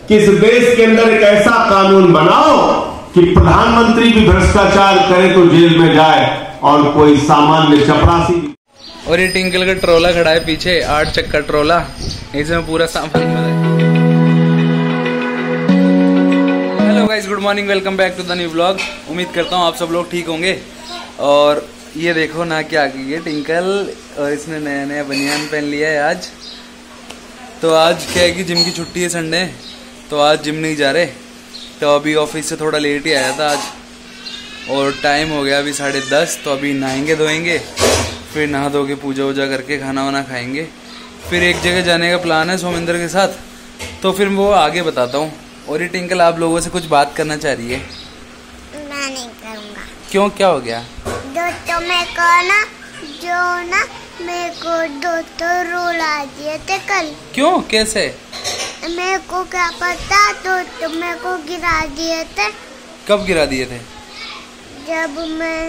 कि इस देश के अंदर एक ऐसा कानून बनाओ कि प्रधानमंत्री भी भ्रष्टाचार करे तो जेल में जाए और कोई सामान्य चपरासी। और ये टिंकल का ट्रोला खड़ा है पीछे, 8 चक्का ट्रोला, इसमें पूरा सामान है। Hello guys, good morning, welcome back to the new vlog. उम्मीद करता हूँ आप सब लोग ठीक होंगे। और ये देखो ना क्या की है टिंकल, और इसने नया नया बनियान पहन लिया है आज। तो आज क्या है कि जिम की छुट्टी है, संडे, तो आज जिम नहीं जा रहे। तो अभी ऑफिस से थोड़ा लेट ही आया था आज, और टाइम हो गया अभी 10:30। तो अभी नहाएंगे धोएंगे, फिर नहा धो के पूजा वूजा करके खाना वाना खाएंगे। फिर एक जगह जाने का प्लान है सोमेंद्र के साथ, तो फिर वो आगे बताता हूँ। और ये टिंकल आप लोगों से कुछ बात करना चाह रही है। मैं नहीं करूँगा। क्यों, क्या हो गया? दोस्तों मेरे को दोस्तों रुला दिए थे कल। क्यों, कैसे? मेरे को क्या पता, दोस्तों मेरे को गिरा दिए थे। कब गिरा दिए थे? जब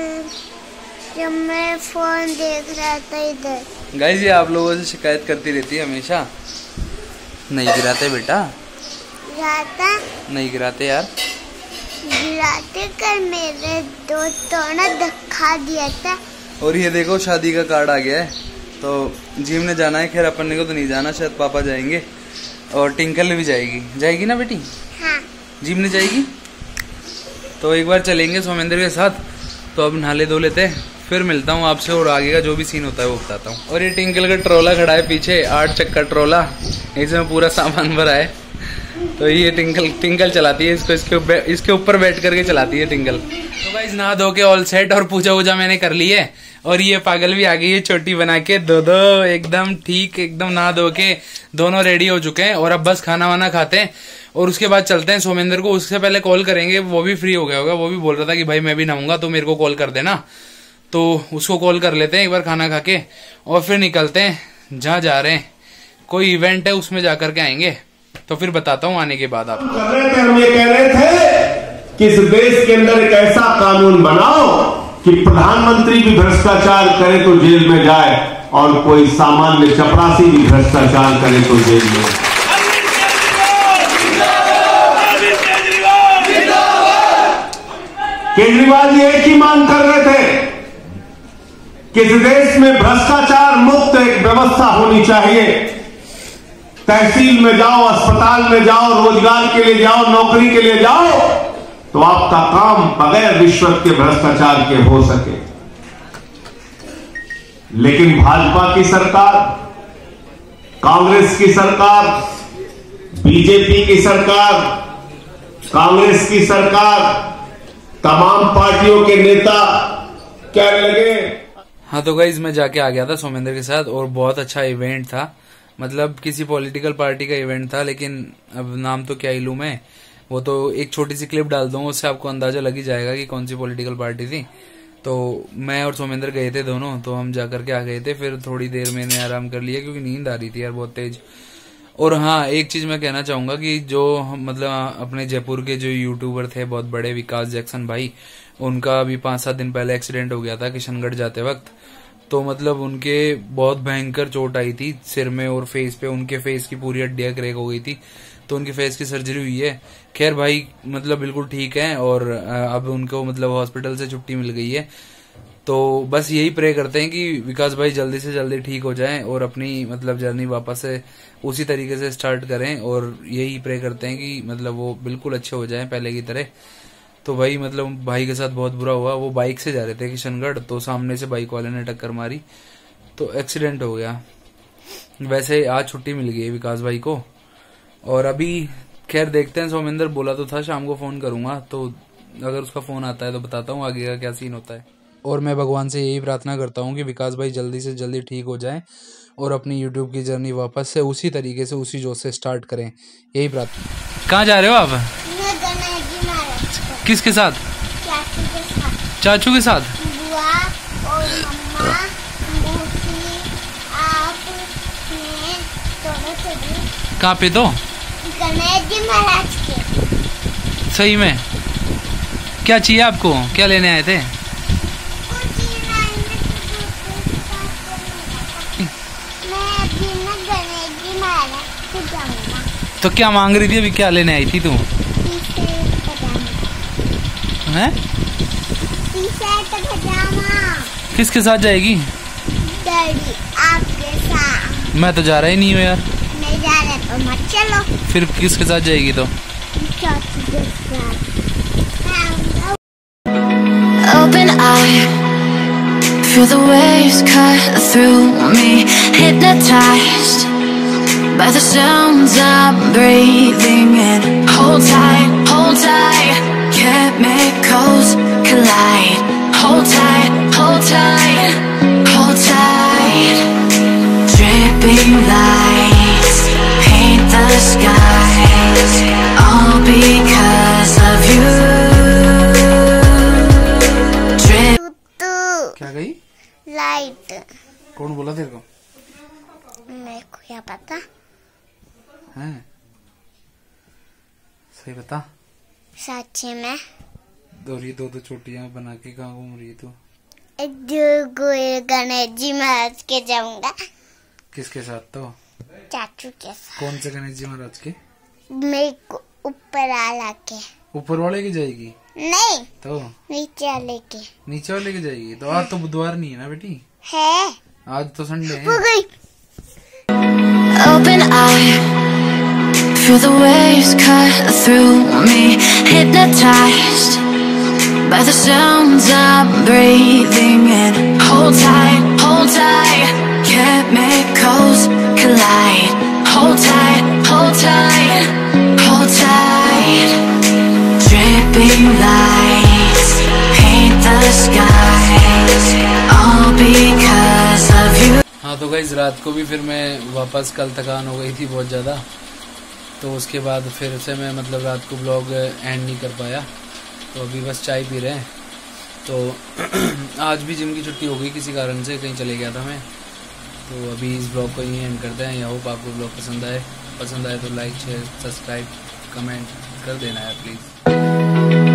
मैं फोन देख रहा था इधर। गाइस, ये आप लोगों से शिकायत करती रहती है हमेशा। नहीं गिराते बेटा, गिराता नहीं गिराते यार। गिराते कर मेरे दोस्तों ने धक्का दिया था। और ये देखो शादी का कार्ड आ गया है, तो जिम ने जाना है। खैर अपन को तो नहीं जाना, शायद पापा जाएंगे और टिंकल भी जाएगी ना बेटी? हाँ। जिम ने जाएगी, तो एक बार चलेंगे सोमेंद्र के साथ। तो अब नहा ले धो लेते हैं, फिर मिलता हूँ आपसे और आगे का जो भी सीन होता है वो बताता हूँ। और ये टिंकल का ट्रोला खड़ा है पीछे, 8 चक्का ट्रोला, इसमें पूरा सामान भरा है। तो ये टिंकल चलाती है इसको, इसके ऊपर बैठ करके चलाती है टिंकल। तो गाइस, नहा धो के ऑल सेट और पूजा वूजा मैंने कर ली है। और ये पागल भी आ गई है चोटी बना के, दो एकदम ठीक, एकदम नहा धो के दोनों रेडी हो चुके हैं। और अब बस खाना वाना खाते हैं और उसके बाद चलते हैं सोमेंद्र को। उससे पहले कॉल करेंगे, वो भी फ्री हो गया होगा। वो भी बोल रहा था कि भाई मैं भी नहाऊंगा तो मेरे को कॉल कर देना। तो उसको कॉल कर लेते हैं एक बार खाना खा के, और फिर निकलते हैं जहाँ जा रहे हैं। कोई इवेंट है, उसमें जा करके आएंगे। तो फिर बताता हूँ आने के बाद आपको। हम ये कह रहे थे कि इस देश के अंदर एक ऐसा कानून बनाओ कि प्रधानमंत्री भी भ्रष्टाचार करे तो जेल में जाए और कोई सामान्य चपरासी भी भ्रष्टाचार करे तो जेल में। केजरीवाल जी एक ही मांग कर रहे थे कि इस देश में भ्रष्टाचार मुक्त एक व्यवस्था होनी चाहिए। तहसील में जाओ, अस्पताल में जाओ, रोजगार के लिए जाओ, नौकरी के लिए जाओ, तो आपका काम बगैर रिश्वत के, भ्रष्टाचार के हो सके। लेकिन भाजपा की सरकार, कांग्रेस की सरकार, बीजेपी की सरकार, कांग्रेस की सरकार, तमाम पार्टियों के नेता कहने लगे। हाँ, तो गाइस, मैं जाके आ गया था सोमेंद्र के साथ, और बहुत अच्छा इवेंट था। मतलब किसी पॉलिटिकल पार्टी का इवेंट था, लेकिन अब नाम तो क्या ही लूं मैं। वो तो एक छोटी सी क्लिप डाल दूंगा, उससे आपको अंदाजा लग ही जाएगा कि कौन सी पॉलिटिकल पार्टी थी। तो मैं और सोमेंद्र गए थे दोनों, तो हम जाकर के आ गए थे। फिर थोड़ी देर मैंने आराम कर लिया क्योंकि नींद आ रही थी यार बहुत तेज। और हाँ, एक चीज मैं कहना चाहूंगा कि जो मतलब अपने जयपुर के जो यूट्यूबर थे बहुत बड़े, विकास जैक्सन भाई, उनका अभी 5-7 दिन पहले एक्सीडेंट हो गया था किशनगढ़ जाते वक्त। तो मतलब उनके बहुत भयंकर चोट आई थी सिर में और फेस पे। उनके फेस की पूरी हड्डियां क्रैक हो गई थी, तो उनकी फेस की सर्जरी हुई है। खैर भाई मतलब बिल्कुल ठीक है, और अब उनको मतलब हॉस्पिटल से छुट्टी मिल गई है। तो बस यही प्रे करते हैं कि विकास भाई जल्दी से जल्दी ठीक हो जाएं और अपनी मतलब जर्नी वापस से उसी तरीके से स्टार्ट करें। और यही प्रे करते हैं कि मतलब वो बिल्कुल अच्छे हो जाएं पहले की तरह। तो भाई मतलब भाई के साथ बहुत बुरा हुआ। वो बाइक से जा रहे थे किशनगढ़, तो सामने से बाइक वाले ने टक्कर मारी, तो एक्सीडेंट हो गया। वैसे आज छुट्टी मिल गई है विकास भाई को। और अभी खैर देखते हैं, सोमेंद्र बोला तो था शाम को फोन करूंगा, तो अगर उसका फोन आता है तो बताता हूँ आगे का क्या सीन होता है। और मैं भगवान से यही प्रार्थना करता हूँ कि विकास भाई जल्दी से जल्दी ठीक हो जाएं और अपनी यूट्यूब की जर्नी वापस से उसी तरीके से, उसी जोश से स्टार्ट करें। यही प्रार्थना। कहाँ जा रहे हो आप? किसके साथ? चाचू के साथ? बुआ और मम्मा, मौसी, आप, मैं, दोनों चले। कहाँ पे? तो गणेश जी महाराज के। सही में? क्या चाहिए आपको, क्या लेने आए थे? तो क्या मांग रही थी अभी, क्या लेने आई थी तू? हैं? किसके साथ जाएगी? डैडी आपके साथ। मैं तो जा रहा ही नहीं हूँ यार। नहीं जा रहे तो मत चलो। फिर किसके साथ जाएगी तो? चाचू के साथ। Open eye, feel the waves cut through me, hypnotized by the sounds I'm breathing in. Hold tight, chemicals collide. Hold tight, hold tight. Dripping lights paint the skies, all because of you. क्या गई? Light. कौन बोला तेरे को? मेरे को क्या पता। हैं? सही बता। सच में। और ये दो चोटियां बना के कहाँ घूम रही है तू? गणेश जी महाराज के जाऊंगा। किसके साथ तो? चाचू के साथ। कौन से गणेश जी महाराज के? मेरे को ऊपर आला के। ऊपर वाले की जाएगी? नहीं तो नीचे वाले के। नीचे वाले की जाएगी? तो आज तो बुधवार नहीं है ना बेटी? है। आज तो संडे है। हो गई। Open eye, feel the waves cut through me, hypnotized by the sounds I'm breathing in. Hold tight, chemicals collide. Hold tight, hold tight. Dripping lights paint the skies, all because of you. हाँ तो guys रात को भी फिर मैं वापस, कल थकान हो गई थी बहुत ज़्यादा, तो उसके बाद फिर से मैं मतलब रात को ब्लॉग एंड नहीं कर पाया। तो अभी बस चाय पी रहे हैं। तो आज भी जिम की छुट्टी हो गई किसी कारण से, कहीं चले गया था मैं। तो अभी इस ब्लॉग को यहीं एंड करते हैं। आई होप आपको ब्लॉग पसंद आए तो लाइक शेयर सब्सक्राइब कमेंट कर देना है प्लीज़।